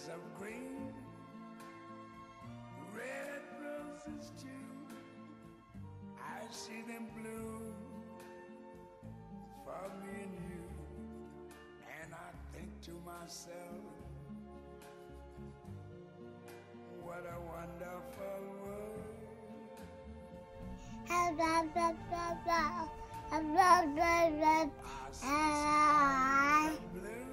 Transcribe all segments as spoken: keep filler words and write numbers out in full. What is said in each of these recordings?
of green, red roses too. I see them bloom for me and you, and I think to myself, what a wonderful world. I see blue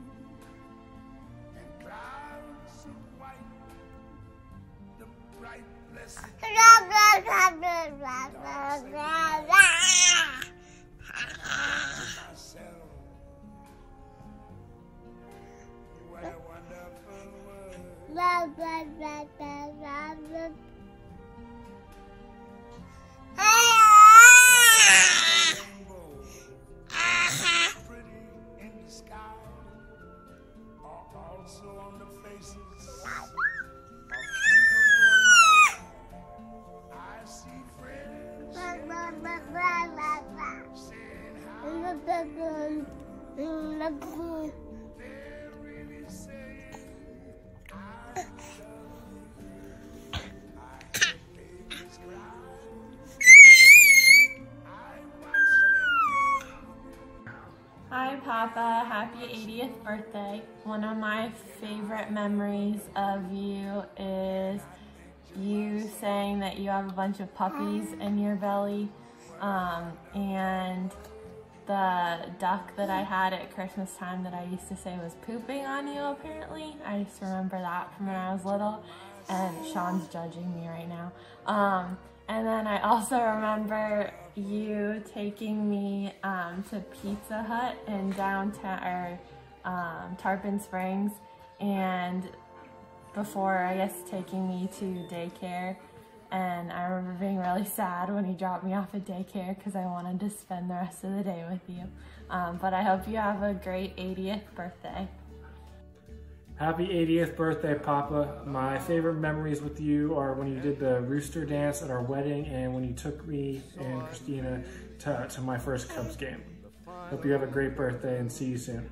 and clouds of white, the bright blessed myself, what a wonderful world. Rainbow, pretty in the sky, are also on the faces of people going by. I see friends saying hi. They're really saying I love you. I hear babies cry. I watch them grow. Hi Papa, happy eightieth birthday. One of my favorite memories of you is you saying that you have a bunch of puppies in your belly, um, and the duck that I had at Christmas time that I used to say was pooping on you apparently. I just remember that from when I was little, and Sean's judging me right now. Um, and then I also remember you taking me um, to Pizza Hut in downtown, or um, Tarpon Springs, and before, I guess, taking me to daycare. And I remember being really sad when he dropped me off at daycare because I wanted to spend the rest of the day with you. Um, but I hope you have a great eightieth birthday. Happy eightieth birthday, Papa. My favorite memories with you are when you did the rooster dance at our wedding and when you took me and Christina to, to my first Cubs game. Hope you have a great birthday and see you soon.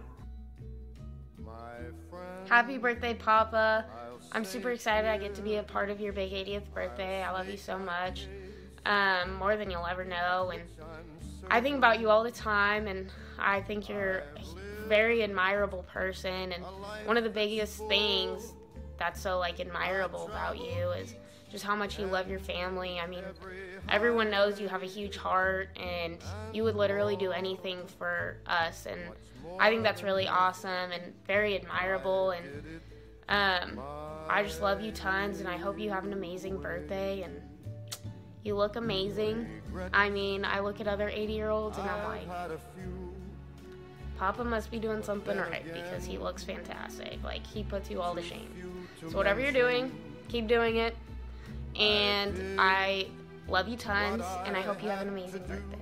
Happy birthday, Papa. I'm super excited I get to be a part of your big eightieth birthday. I love you so much, um, more than you'll ever know. And I think about you all the time, and I think you're a very admirable person. And one of the biggest things that's so like admirable about you is just how much you love your family. I mean, everyone knows you have a huge heart, and you would literally do anything for us. And I think that's really awesome and very admirable. And um, I just love you tons, and I hope you have an amazing birthday, and you look amazing. I mean, I look at other eighty-year-olds and I'm like, Papa must be doing something right because he looks fantastic. Like, he puts you all to shame. So whatever you're doing, keep doing it. And I love you tons, and I hope you have an amazing birthday.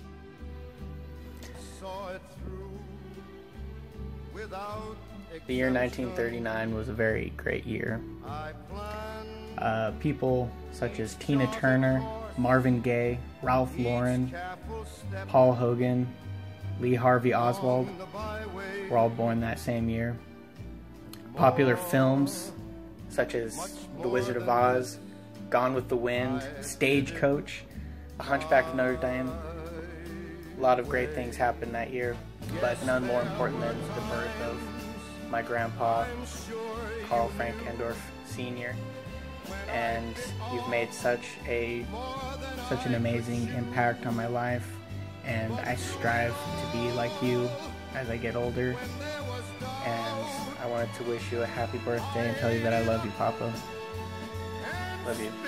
The year nineteen thirty-nine was a very great year. Uh, people such as Tina Turner, Marvin Gaye, Ralph Lauren, Paul Hogan, Lee Harvey Oswald were all born that same year. Popular films such as The Wizard of Oz, Gone with the Wind, Stagecoach, A Hunchback of Notre Dame. A lot of great things happened that year, but none more important than the birth of my grandpa, Carl Frank Hendorf Senior And you've made such a such an amazing impact on my life, and I strive to be like you as I get older. And I wanted to wish you a happy birthday and tell you that I love you, Papa. Love you.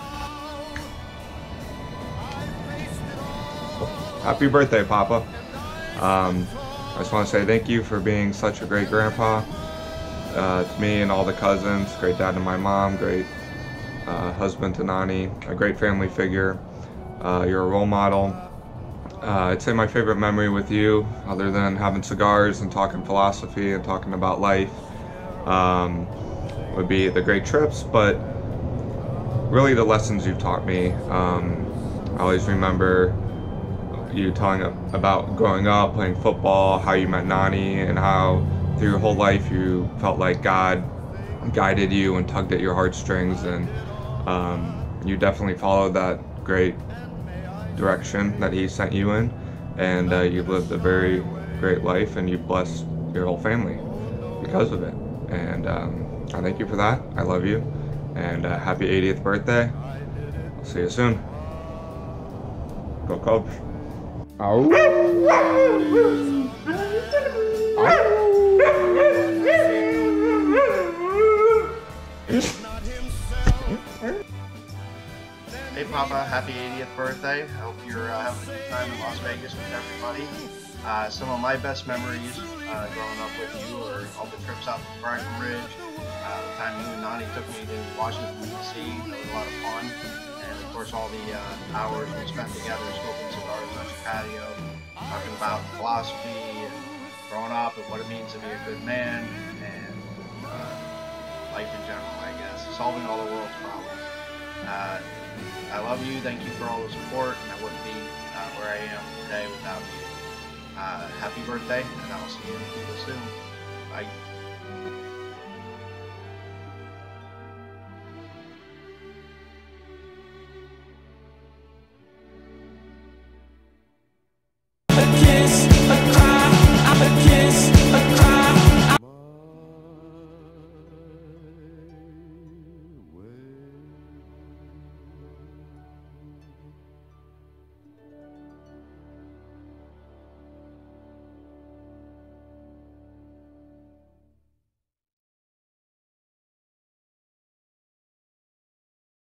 Happy birthday, Papa. Um, I just want to say thank you for being such a great grandpa uh, to me and all the cousins, great dad to my mom, great uh, husband to Nani, a great family figure. Uh, you're a role model. Uh, I'd say my favorite memory with you, other than having cigars and talking philosophy and talking about life, um, would be the great trips, but really the lessons you've taught me. Um, I always remember you telling about growing up, playing football, how you met Nani, and how through your whole life you felt like God guided you and tugged at your heartstrings, and um, you definitely followed that great direction that he sent you in, and uh, you've lived a very great life, and you've blessed your whole family because of it. And um, I thank you for that. I love you, and uh, happy eightieth birthday. I'll see you soon. Go Cubs. Hey Papa, happy eightieth birthday. I hope you're uh, having a good time in Las Vegas with everybody. Uh, some of my best memories uh, growing up with you are all the trips out to Breckenridge, uh, the time you and Nani took me to Washington, D C That was a lot of fun. And of course all the uh, hours we spent together smoking cigars on your patio, talking about philosophy and growing up and what it means to be a good man, and uh, life in general, I guess, solving all the world's problems. Uh, I love you, thank you for all the support, and I wouldn't be uh, where I am today without you. Uh, happy birthday, and I'll see you soon. Bye.